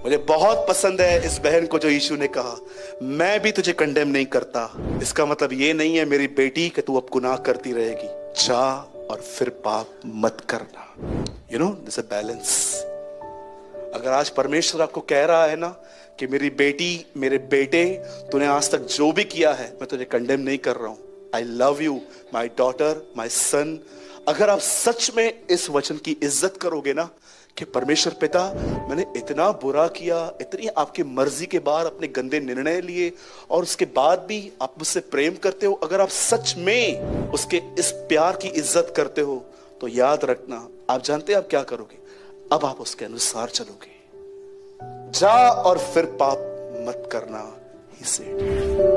मुझे बहुत पसंद है इस बहन को जो यीशु ने कहा, मैं भी तुझे कंडेम नहीं करता। इसका मतलब ये नहीं है मेरी बेटी कि तू अब गुनाह करती रहेगी। जा और फिर पाप मत करना। You know, this a balance. अगर आज परमेश्वर आपको कह रहा है ना कि मेरी बेटी, मेरे बेटे, तूने आज तक जो भी किया है मैं तुझे कंडेम नहीं कर रहा हूं। I love you my daughter, my son. अगर आप सच में इस वचन की इज्जत करोगे ना कि परमेश्वर पिता, मैंने इतना बुरा किया, इतनी आपकी मर्जी के बाद अपने गंदे निर्णय लिए और उसके बाद भी आप मुझसे प्रेम करते हो, अगर आप सच में उसके इस प्यार की इज्जत करते हो तो याद रखना, आप जानते हैं आप क्या करोगे? अब आप उसके अनुसार चलोगे। जा और फिर पाप मत करना, ही सेड।